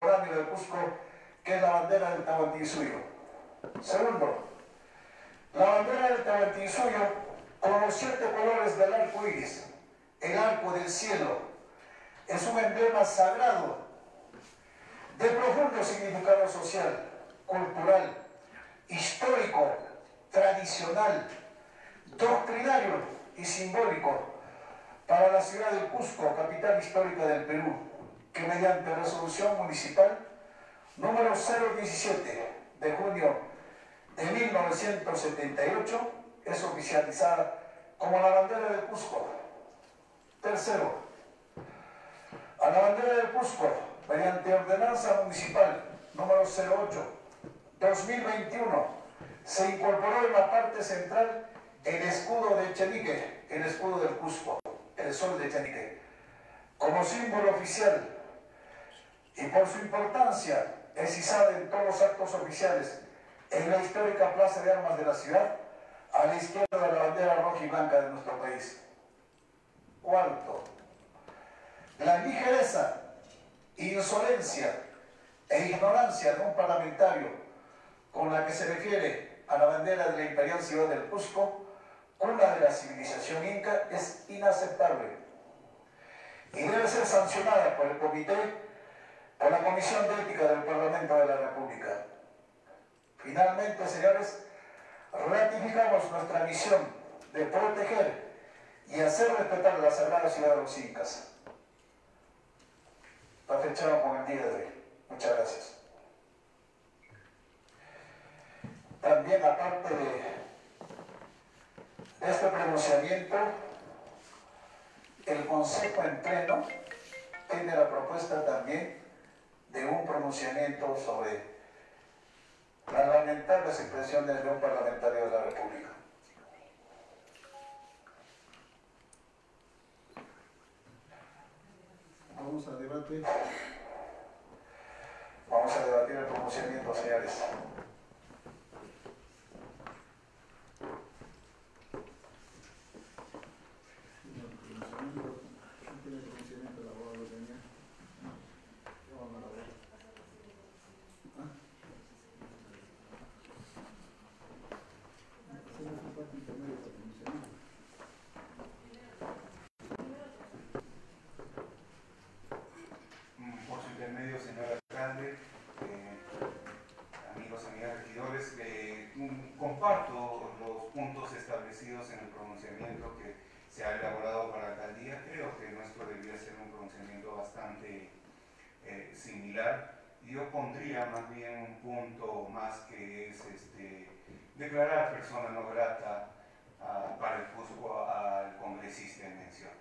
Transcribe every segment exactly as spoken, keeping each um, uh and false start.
del Cusco, que es la bandera del Tahuantinsuyo. Segundo, la bandera del Tahuantinsuyo, con los siete colores del arco iris, el arco del cielo, es un emblema sagrado de profundo significado social, cultural, histórico, tradicional, doctrinario y simbólico para la ciudad del Cusco, capital histórica del Perú, que mediante resolución municipal número cero diecisiete de junio de mil novecientos setenta y ocho es oficializada como la bandera del Cusco. Tercero, a la bandera del Cusco, mediante ordenanza municipal número cero ocho dos mil veintiuno, se incorporó en la parte central el escudo de Echenique, el escudo del Cusco, el sol de Echenique, como símbolo oficial, y por su importancia es izada en todos los actos oficiales en la histórica Plaza de Armas de la ciudad, a la izquierda de la bandera roja y blanca de nuestro país. Cuarto, la ligereza, insolencia e ignorancia de un parlamentario con la que se refiere a la bandera de la imperial ciudad del Cusco, cuna de la civilización inca, es inaceptable y debe ser sancionada por el comité, por la Comisión de Ética del Parlamento de la República. Finalmente, señores, ratificamos nuestra misión de proteger y hacer respetar la sagrada ciudad de los incas. La fechamos con el día de hoy. Muchas gracias. También, aparte de este pronunciamiento, el Consejo en pleno tiene la propuesta también de un pronunciamiento sobre las lamentables expresiones de un parlamentario de la República. Vamos a debatir. Vamos a debatir el pronunciamiento, señores. Por su intermedio, señor alcalde, eh, amigos, amigas regidores, eh, comparto los puntos establecidos en el pronunciamiento que se ha elaborado para la alcaldía. Creo que nuestro debería ser un pronunciamiento bastante eh, similar. Yo pondría más bien un punto más que es este, declarar persona no grata uh, para el Cusco al congresista en mención.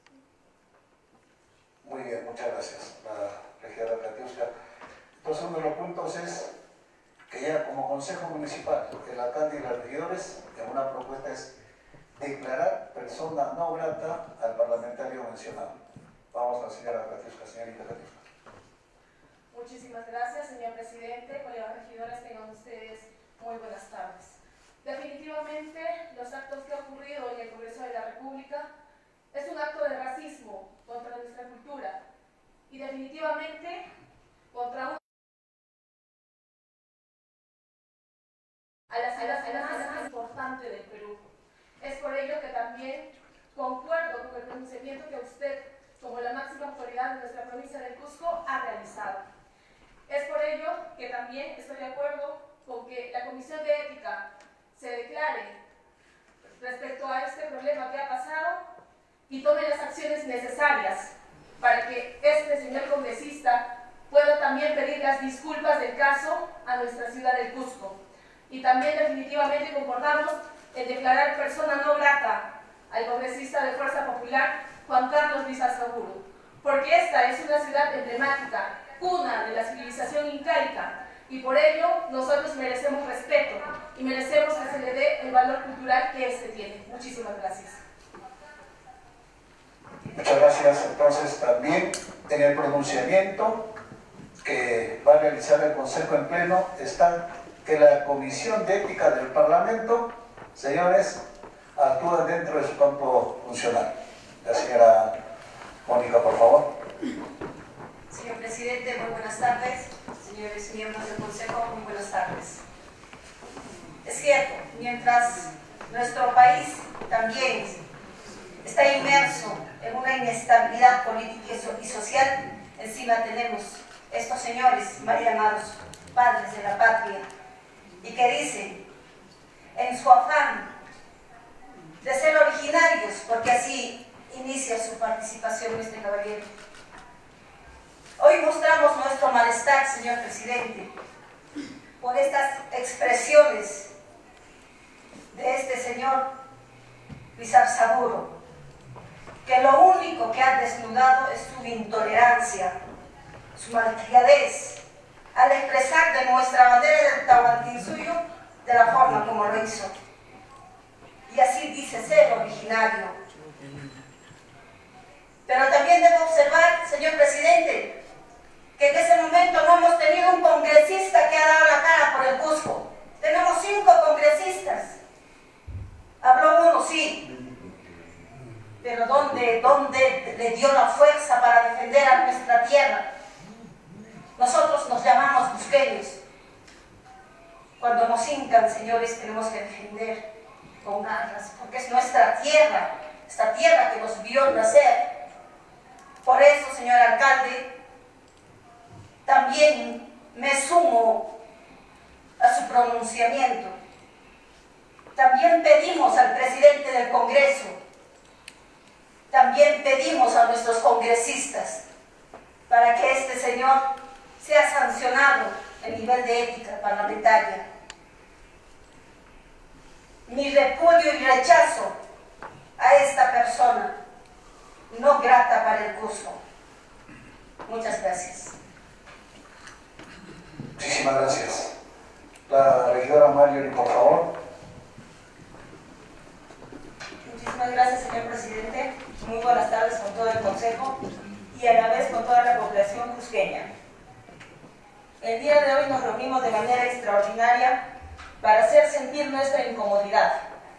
Muy bien, muchas gracias, la regidora Katiuska. Entonces, uno de los puntos es que ya como Consejo Municipal, el alcalde y los regidores, en una propuesta es declarar persona no grata al parlamentario mencionado. Vamos a la señora Katiuska, señorita Katiuska. Muchísimas gracias, señor presidente, colegas regidores, tengan ustedes muy buenas tardes. Definitivamente, los actos que han ocurrido en el Congreso de la República es un acto de racismo contra nuestra cultura y definitivamente contra un a la ciudad más importante del Perú. Es por ello que también concuerdo con el pronunciamiento que usted, como la máxima autoridad de nuestra provincia del Cusco, ha realizado. Es por ello que también estoy de acuerdo con que la Comisión de Ética se declare respecto a este problema que ha pasado y tome las acciones necesarias para que este señor congresista pueda también pedir las disculpas del caso a nuestra ciudad del Cusco. Y también definitivamente concordamos en declarar persona no grata al congresista de Fuerza Popular, Juan Carlos Lizarraga, porque esta es una ciudad emblemática, cuna de la civilización incaica, y por ello nosotros merecemos respeto y merecemos que se le dé el valor cultural que éste tiene. Muchísimas gracias. Muchas gracias. Entonces, también en el pronunciamiento que va a realizar el Consejo en pleno está que la Comisión de Ética del Parlamento, señores, actúa dentro de su campo funcional. La señora Mónica, por favor. Señor presidente, muy buenas tardes. Señores miembros del Consejo, muy buenas tardes. Es cierto, mientras nuestro país también está inmerso en una inestabilidad política y social, encima tenemos estos señores mal llamados padres de la patria y que dicen, en su afán de ser originarios, porque así inicia su participación este caballero. Hoy mostramos nuestro malestar, señor presidente, por estas expresiones de este señor Lizarzaburu, que lo único que ha desnudado es su intolerancia, su malcriadez, al expresar de nuestra bandera del Tahuantinsuyo de la forma como lo hizo. Y así dice ser originario. Pero también debo observar, señor presidente, que en ese momento no hemos tenido un congresista que ha dado la cara por el Cusco. Tenemos cinco congresistas. Habló uno, sí. Pero ¿dónde, dónde le dio la fuerza para defender a nuestra tierra? Nosotros nos llamamos cusqueños. Cuando nos hincan, señores, tenemos que defender con garras, porque es nuestra tierra, esta tierra que nos vio nacer. Por eso, señor alcalde, también me sumo a su pronunciamiento. También pedimos al presidente del Congreso, también pedimos a nuestros congresistas para que este señor sea sancionado a nivel de ética parlamentaria. Mi repudio y rechazo a esta persona no grata para el Cusco. Muchas gracias. Muchísimas gracias. La regidora Marjorie, por favor. Muchísimas gracias, señor presidente. Muy buenas tardes con todo el Consejo y a la vez con toda la población cusqueña. El día de hoy nos reunimos de manera extraordinaria para hacer sentir nuestra incomodidad,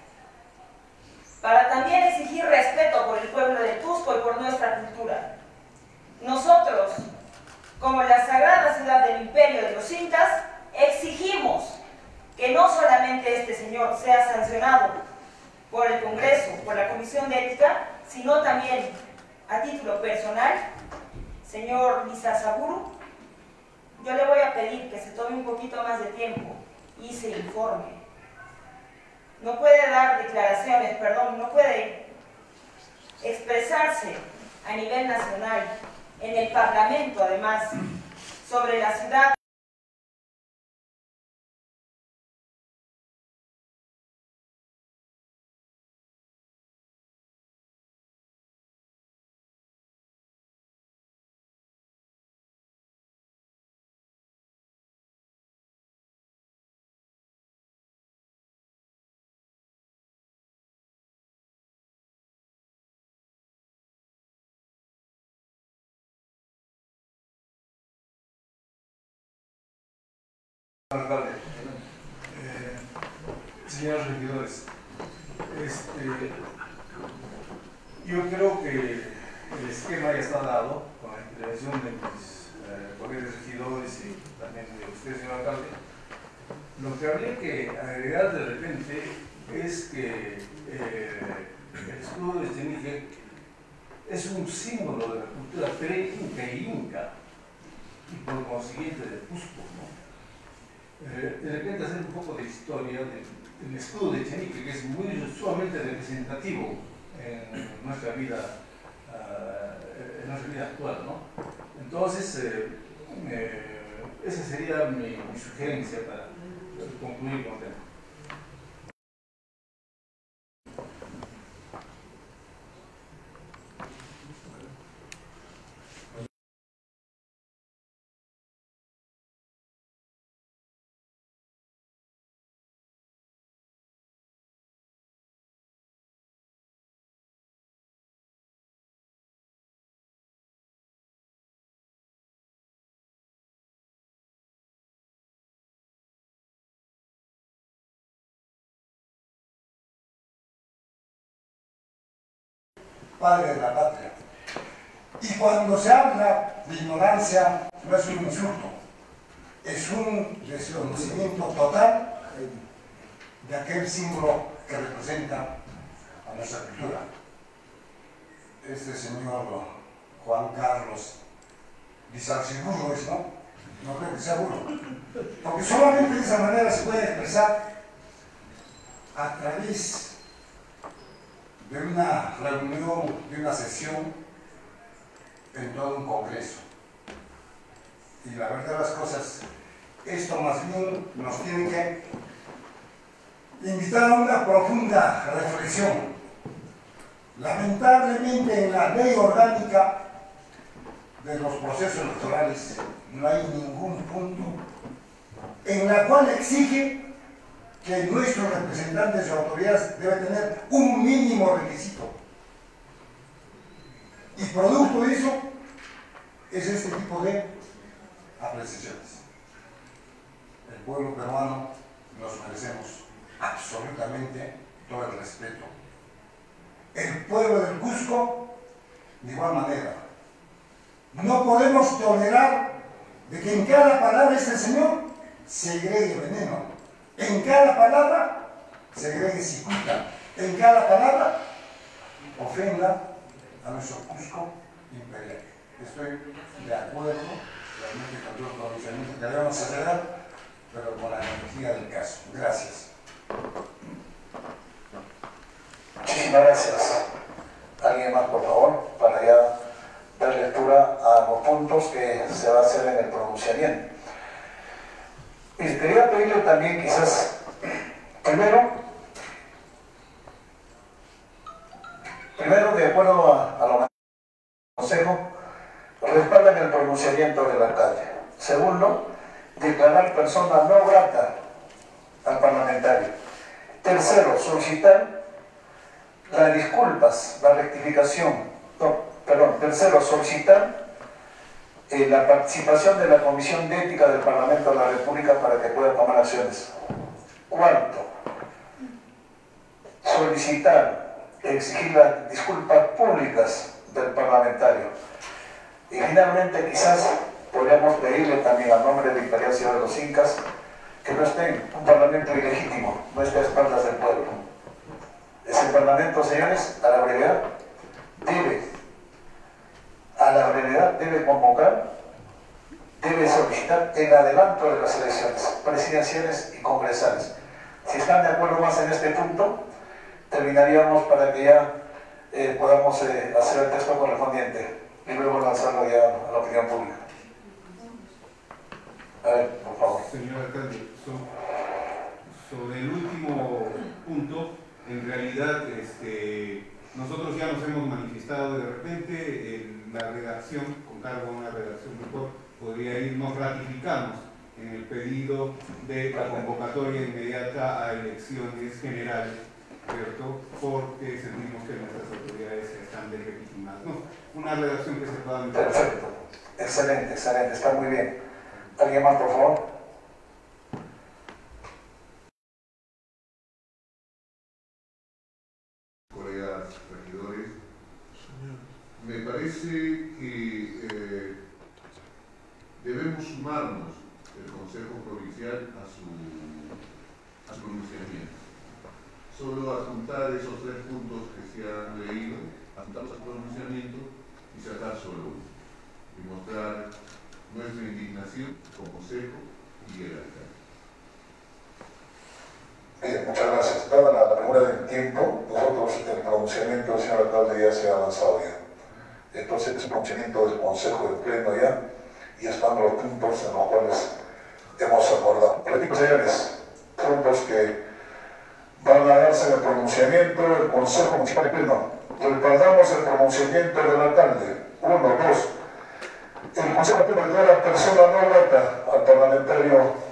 para también exigir respeto por el pueblo de Cusco y por nuestra cultura. Nosotros, como la sagrada ciudad del imperio de los incas, exigimos que no solamente este señor sea sancionado por el Congreso, por la Comisión de Ética, sino también a título personal, señor Lizarzaburu, yo le voy a pedir que se tome un poquito más de tiempo y se informe. No puede dar declaraciones, perdón, no puede expresarse a nivel nacional, en el Parlamento además, sobre la ciudad. Alcalde, eh, señores regidores, este, yo creo que el esquema ya está dado con la intervención de mis eh, colegas regidores y también de usted, señor alcalde. Lo que habría que agregar de repente es que eh, el escudo de Echenique es un símbolo de la cultura pre-inca y inca, y por consiguiente de Cusco, ¿no? Eh, de repente hacer un poco de historia del, del escudo de Echenique, que es muy sumamente representativo en nuestra vida, uh, en nuestra vida actual, ¿no? Entonces, eh, eh, esa sería mi, mi sugerencia para concluir con el tema. Padre de la patria. Y cuando se habla de ignorancia, no es un insulto, es un desconocimiento total de aquel símbolo que representa a nuestra cultura. Este señor Juan Carlos Lizarciburu es, ¿no? No creo que sea burro, porque solamente de esa manera se puede expresar a través de una reunión, de una sesión en todo un congreso. Y la verdad de las cosas, esto más bien nos tiene que invitar a una profunda reflexión. Lamentablemente en la ley orgánica de los procesos electorales no hay ningún punto en la cual exige que nuestros representantes y autoridades deben tener un mínimo requisito. Y producto de eso es este tipo de apreciaciones. El pueblo peruano nos merecemos absolutamente todo el respeto. El pueblo del Cusco, de igual manera. No podemos tolerar de que en cada palabra este señor se agregue veneno. En cada palabra se agregue cicuta. En cada palabra ofenda a nuestro Cusco imperial. Estoy de acuerdo realmente con todo el pronunciamiento que debemos acelerar, pero con la energía del caso. Gracias. Muchísimas gracias. ¿Alguien más, por favor, para ya dar lectura a los puntos que se va a hacer en el pronunciamiento? Y quería pedirle también, quizás, primero, primero de acuerdo a, a lo que el Consejo, respaldan el pronunciamiento del alcalde. Segundo, declarar persona no grata al parlamentario. Tercero, solicitar las disculpas, la rectificación, no, perdón, tercero, solicitar eh, la participación de la Comisión de Ética del Parlamento de la República para que pueda tomar acciones. Cuarto, solicitar, exigir las disculpas públicas del parlamentario. Y finalmente, quizás podríamos pedirle también a nombre de la Imperial Ciudad de los Incas que no esté en un parlamento ilegítimo, no esté a espaldas del pueblo. Ese parlamento, señores, a la brevedad debe, a la brevedad debe convocar, debe solicitar el adelanto de las elecciones presidenciales y congresales. Si están de acuerdo más en este punto, terminaríamos para que ya eh, podamos eh, hacer el texto correspondiente y luego lanzarlo ya a la opinión pública. A ver, por favor. Señor alcalde, so, sobre el último punto, en realidad este, nosotros ya nos hemos manifestado. De repente en la redacción, con cargo a una redacción mejor, podría ir, nos ratificamos en el pedido de la convocatoria inmediata a elecciones generales, ¿cierto? Porque sentimos que nuestras autoridades están deslegitimadas. No, una redacción que se pueda mejorar. Perfecto, excelente, excelente, está muy bien. ¿Alguien más, por favor? Colegas regidores, me parece que eh, debemos sumarnos el Consejo Provincial a su, a su pronunciamiento. Solo adjuntar esos tres puntos que se han leído, adjuntarlos al pronunciamiento y sacar solo uno. Y mostrar nuestra indignación como Consejo y el alcalde. Bien, muchas gracias. Dada la, la premura del tiempo, nosotros el pronunciamiento del señor alcalde ya se ha avanzado ya. Entonces es un pronunciamiento del Consejo del Pleno ya, y están los puntos en los cuales hemos acordado. Repito, señores, puntos que van a darse en el pronunciamiento del Consejo Municipal del Pleno. Respaldamos el pronunciamiento del alcalde. Uno, dos. El Consejo del Pleno declara persona no grata al parlamentario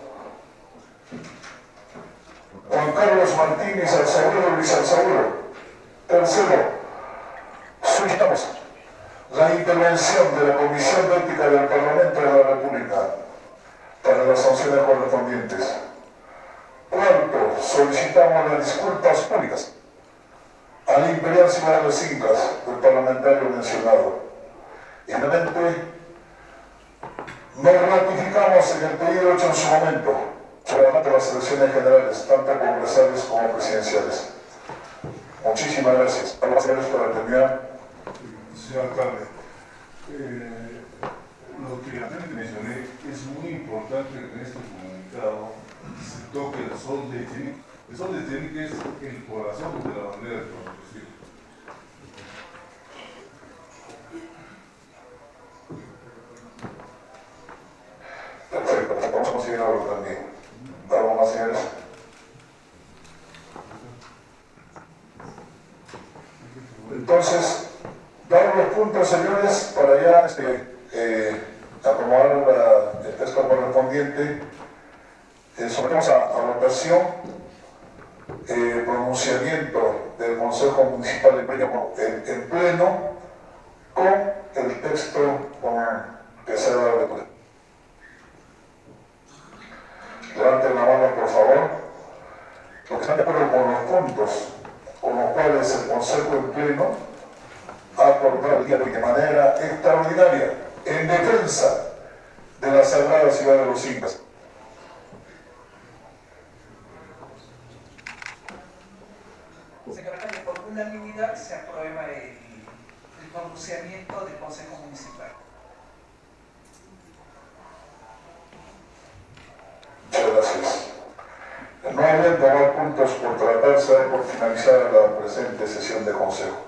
Juan Carlos Martínez Alzaguro Luis Alzaguro. Tercero, solicitamos la intervención de la Comisión de Ética del Parlamento de la República para las sanciones correspondientes. Cuarto, solicitamos las disculpas públicas a la Imperial Ciudad de los Incas del parlamentario mencionado. Y finalmente, Nos ratificamos en el pedido hecho en su momento sobre las elecciones generales, tanto congresales como presidenciales. Muchísimas gracias. Vamos a hacer esto para terminar. Señor alcalde, eh, lo que antes mencioné es muy importante que en este comunicado se toque el sol de Chinique. El sol de Chinique es el corazón de la bandera del progresismo. Perfecto, vamos a conseguir algo también. ¿Algo más, señores? Entonces, dar los puntos, señores, para ya este, eh, acomodar la, el texto correspondiente. Eh, sometemos a, a votación el eh, pronunciamiento del Consejo Municipal de Peña en, en pleno con el texto con, que se ha dado lectura. Levanten la mano, por favor, los que están de acuerdo con los puntos con los cuales el Consejo en pleno ha acordado el día de hoy de manera extraordinaria en defensa de la sagrada ciudad de los Incas. Señor alcalde, por unanimidad se aprueba el, el pronunciamiento del Consejo Municipal. Muchas gracias. No habiendo más puntos por tratarse por finalizar la presente sesión de Consejo.